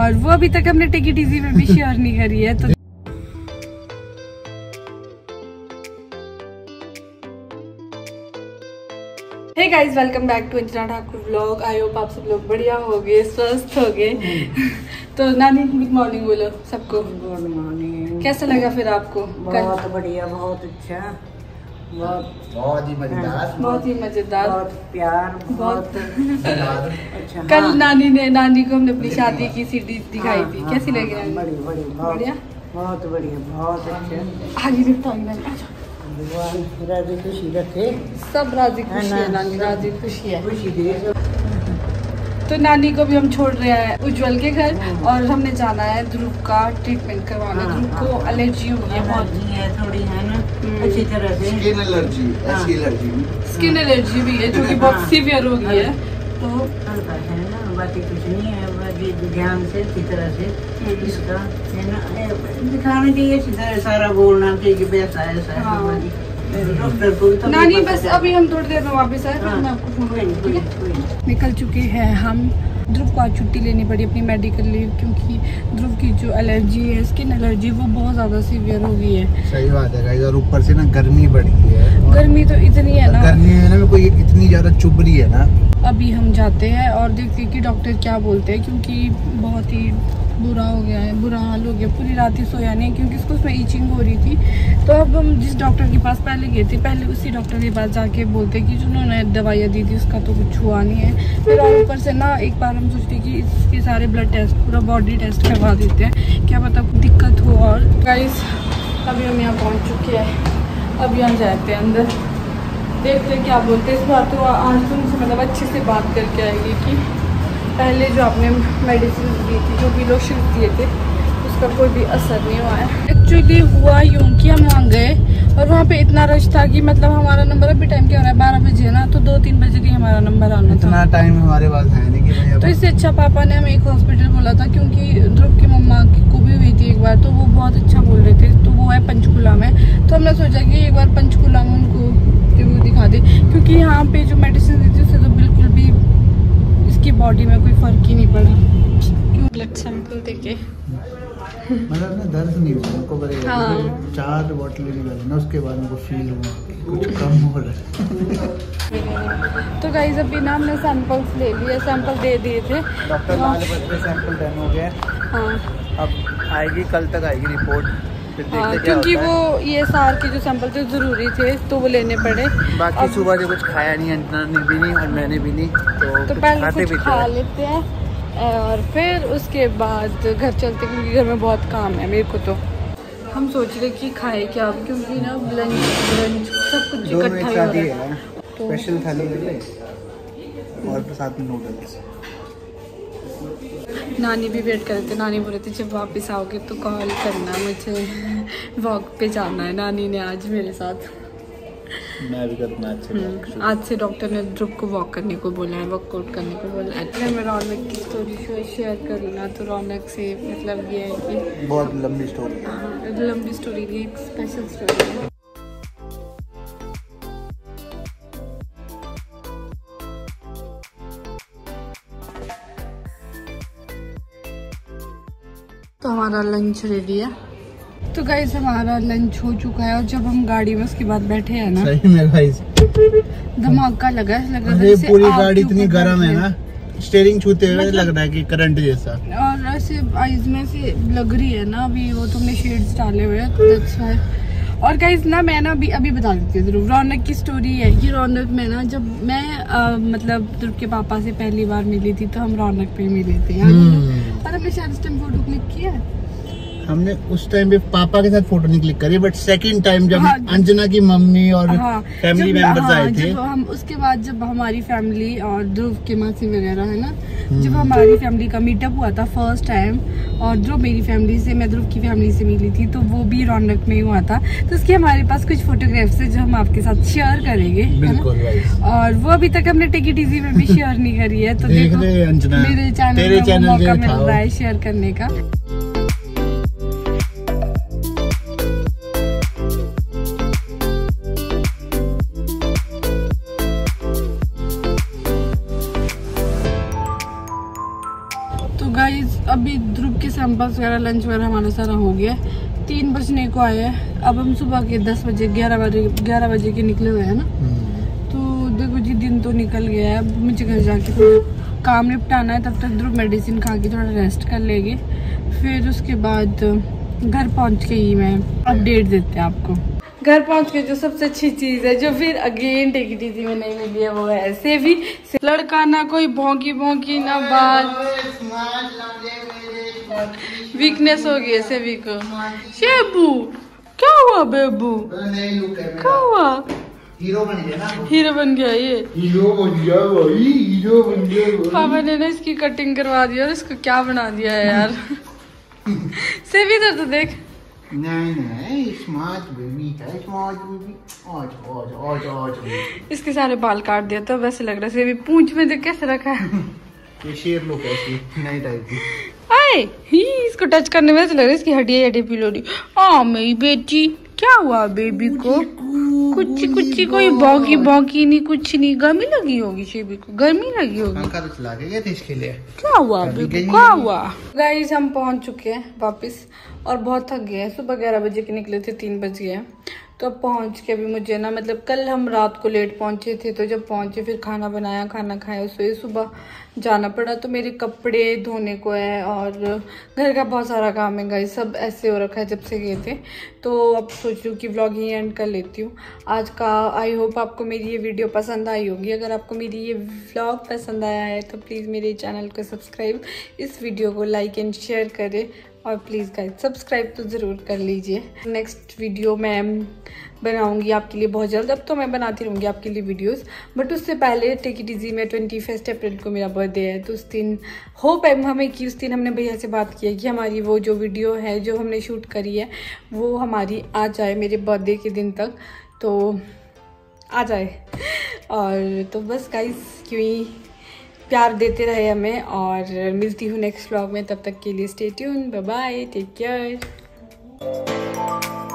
और वो अभी तक हमने टेक इट इजी में भी शेयर नहीं करी है। तो hey guys, welcome back to Anjana Thakur vlog. I hope आप सब लोग बढ़िया हो गए, स्वस्थ हो गए। तो नानी गुड मॉर्निंग बोलो सबको। Good morning. कैसा लगा फिर आपको? बहुत बढ़िया, बहुत अच्छा, बहुत ही मजेदार, बहुत ही मजेदार, बहुत प्यार, बहुत अच्छा। कल नानी को हमने अपनी शादी की सीडी दिखाई थी। कैसी लगी नानी? बढ़िया, बहुत बढ़िया, बहुत अच्छा। आगे लिफ्ट आगे नानी, अच्छा। राजी खुशी रखे, सब राजी खुशी है नानी, राजी खुशी है। खुशी दे। तो नानी को भी हम छोड़ रहे हैं उज्जवल के घर और हमने जाना है ध्रुव का ट्रीटमेंट करवाने। ध्रुव को एलर्जी हुई है, बहुत थोड़ी है ना, अच्छी तरह से स्किन एलर्जी, ऐसी एलर्जी, स्किन एलर्जी भी है जो कि बहुत सीवियर हो गई है। तो हल्का है ना, बाकी कुछ नहीं है, बाकी ध्यान से अच्छी तरह से इसका है ना दिखाना चाहिए, अच्छी तरह सारा बोलना चाहिए कि ऐसा है। डॉक्टर को तो नानी बस अभी हम थोड़ी देर में वापस आए, फिर मैं आपको फोन करूँगी, ठीक है? निकल चुके हैं हम। ध्रुव को आज छुट्टी लेनी पड़ी अपनी मेडिकल लीव, क्योंकि ध्रुव की जो एलर्जी है, स्किन एलर्जी, वो बहुत ज़्यादा सीवियर हो गई है। सही बात है गाइस। और ऊपर से ना गर्मी बढ़ गई है, गर्मी तो इतनी है ना, गर्मी है ना, कोई इतनी ज़्यादा चुभ रही है ना। अभी हम जाते हैं और देखते हैं कि डॉक्टर क्या बोलते हैं, क्योंकि बहुत ही बुरा हो गया है, बुरा हाल हो गया। पूरी रात ही सोया नहीं, क्योंकि इसको उसमें ईचिंग हो रही थी। तो अब हम जिस डॉक्टर के पास पहले गए थे, पहले उसी डॉक्टर के पास जाके बोलते कि जिन्होंने दवाइयाँ दी थी उसका तो कुछ हुआ नहीं है। फिर और ऊपर से ना एक बार हम सोचते कि इसके सारे ब्लड टेस्ट, पूरा बॉडी टेस्ट करवा देते हैं, क्या पता कुछ दिक्कत हो। और गाइस अभी हम यहाँ पहुँच चुके हैं, अभी हम जाते हैं अंदर, देखते हैं क्या बोलते हैं। इस बार तो आज तो उनसे मतलब अच्छे से बात करके आएगी कि पहले जो आपने मेडिसिन दी थी, जो भी लोशन दिए थे, उसका कोई भी असर नहीं हुआ है। एक्चुअली हुआ यूँ कि हम वहाँ गए और वहाँ पे इतना रश था कि मतलब हमारा नंबर अभी टाइम क्या हो रहा है, 12 बजे ना, तो 2-3 बजे ही हमारा नंबर आना था। इतना टाइम हमारे पास है नहीं कि तो इससे अच्छा पापा ने हमें एक हॉस्पिटल बोला था, क्योंकि ध्रुव की मम्मा को भी हुई थी एक बार, तो वो बहुत अच्छा बोल रहे थे। तो वो है पंचकुला में, तो हमने सोचा कि एक बार पंचकुला में उनको वो दिखा दे, क्योंकि यहाँ पे जो मेडिसिन दी थी उससे तो बिल्कुल भी इसकी बॉडी में कोई फर्क ही नहीं पड़ा। क्यों ब्लड सैंपल देके मतलब ना दर्द नहीं हुआ उनको, बड़े हाँ। 4 बोतल निकाली ना, उसके बाद उनको फील हुआ कि कुछ कम हो रहा है। तो गाइस अभी ना हमने सैंपल्स ले लिए, सैंपल दे दिए थे। डॉक्टर 4 बजे सैंपल डन हो गया। हाँ, अब आएगी, कल तक आएगी रिपोर्ट। क्योंकि वो ये सार के जो सैंपल थे जरूरी थे, तो वो लेने पड़े। बाकी सुबह से कुछ खाया नहीं, अंजना ने भी नहीं और मैंने भी नहीं, तो पहले कुछ खा लेते हैं और फिर उसके बाद घर चलते, क्योंकि घर में बहुत काम है मेरे को। तो हम सोच रहे कि खाए क्या, क्योंकि ना लंच सब कुछ इकट्ठा ही हो रहा है। स्पेशल थाली और साथ में नूडल्स। नानी भी वेट कर रहे थे, नानी बोल रहे थे जब वापस आओगे तो कॉल करना, मुझे वॉक पे जाना है। नानी ने आज मेरे साथ, मैं भी करना अच्छा। आज से डॉक्टर ने ध्रुव को वॉक करने को बोला है, वर्कआउट करने को बोला है। अगर मैं रौनक की स्टोरी शेयर करूँ ना, तो रौनक से मतलब ये है कि बहुत लंबी स्टोरी, लंबी स्टोरी नहीं, एक स्पेशल स्टोरी है। तो हमारा लंच रेडी है। तो गाइस हमारा लंच हो चुका है, और जब हम गाड़ी में उसके बाद बैठे हैं ना, सही में गाइस धमाका लगा है। पूरी गाड़ी इतनी गर्म है ना, स्टीयरिंग छूते हुए लग रहा है कि करंट जैसा, और ऐसे आइज में से लग रही है ना। अभी वो तुमने शेड्स डाले हुए हैं, तो दैट्स व्हाई। और गाइस ना मैं ना अभी बता देती हूँ ध्रुव, रौनक की स्टोरी है कि रौनक में ना, जब मैं मतलब ध्रुव के पापा से पहली बार मिली थी, तो हम रौनक पे मिले थे। और हमने शायद उस टाइम फोटो क्लिक किया है। हमने उस टाइम पे पापा के साथ फोटो नहीं क्लिक करी, बट सेकंड टाइम जब अंजना की मम्मी और फैमिली मेंबर्स आए थे, हम उसके बाद जब हमारी फैमिली और ध्रुव के मासी वगैरह है ना, जब हमारी फैमिली का मीटअप हुआ था फर्स्ट टाइम, और ध्रुव मेरी फैमिली से, मैं ध्रुव की फैमिली से मिली थी, तो वो भी रौनक में ही हुआ था। तो उसके हमारे पास कुछ फोटोग्राफ्स है जो हम आपके साथ शेयर करेंगे, बिल्कुल। और वो अभी तक हमने टेक इट इजी में भी शेयर नहीं करी है, तो देखो मेरे चैनल में मौका मिल रहा है शेयर करने का। अभी ध्रुव के सैंपल्स वगैरह लंच वगैरह हमारा सारा हो गया। 3 बजने को आए हैं। अब हम सुबह के 10 बजे 11 बजे के निकले हुए हैं ना। तो देखो जी दिन तो निकल गया है। अब मुझे घर जाके थोड़ा काम निपटाना है। तब तक ध्रुव मेडिसिन खा के थोड़ा रेस्ट कर लेंगे। फिर उसके बाद घर पहुँच के ही मैं अपडेट देते हैं आपको। घर पहुंच के जो सबसे अच्छी चीज है जो फिर अगेन टेकी में नहीं मिली है वो है सेवी। लड़का ना कोई भौंकी भौंकी ना बात, वीकनेस हो गई है सेवी को। शेबू क्या हुआ बेबू, क्या हुआ? हीरो बन गया ना, हीरो बन गया ये, हीरो बन गया भाई, हीरो बन गया। पापा ने ना इसकी कटिंग करवा दी और इसको क्या बना दिया है यार। सेवी इधर तो देख। नहीं स्मार्ट बेबी है, स्मार्ट बेबी। आज इसके सारे बाल काट दिया तो वैसे लग रहा है पूंछ में देख कैसे रखा है। ये शेर लोग ऐसी नई टाइप की। आए ही इसको टच करने में ऐसा लग रहा है इसकी हड्डी पिलोड़ी। मेरी बेटी क्या हुआ बेबी को? कुछ कोई भौंकी नहीं, कुछ नहीं। गर्मी लगी होगी शेबी को, गर्मी लगी होगी। पंखा तो चला के गए थे इसके लिए। क्या हुआ बेबी, क्या हुआ? गाइस हम पहुंच चुके हैं वापस और बहुत थक गए हैं। सुबह 11 बजे के निकले थे, 3 बज गए हैं। तो अब पहुंच के अभी मुझे ना मतलब कल हम रात को लेट पहुंचे थे तो जब पहुंचे फिर खाना बनाया, खाना खाया, उससे सुबह जाना पड़ा। तो मेरे कपड़े धोने को है और घर का बहुत सारा काम है गाइस। सब ऐसे हो रखा है जब से गए थे। तो अब सोच रही हूँ कि व्लॉग ही एंड कर लेती हूँ आज का। आई होप आपको मेरी ये वीडियो पसंद आई होगी। अगर आपको मेरी ये व्लॉग पसंद आया है तो प्लीज़ मेरे चैनल को सब्सक्राइब, इस वीडियो को लाइक एंड शेयर करें और प्लीज़ गाइस सब्सक्राइब तो ज़रूर कर लीजिए। नेक्स्ट वीडियो मैं बनाऊंगी आपके लिए बहुत जल्द। अब तो मैं बनाती रहूँगी आपके लिए वीडियोस, बट उससे पहले टेक इट इजी में 21 अप्रैल को मेरा बर्थडे है। तो उस दिन होप है हमें कि उस दिन हमने भैया से बात की है कि हमारी वो जो वीडियो है जो हमने शूट करी है वो हमारी आ जाए मेरे बर्थडे के दिन तक, तो आ जाए। और तो बस गाइस क्यों ही प्यार देते रहे हमें और मिलती हूँ नेक्स्ट व्लॉग में। तब तक के लिए stay tune, bye bye, take care.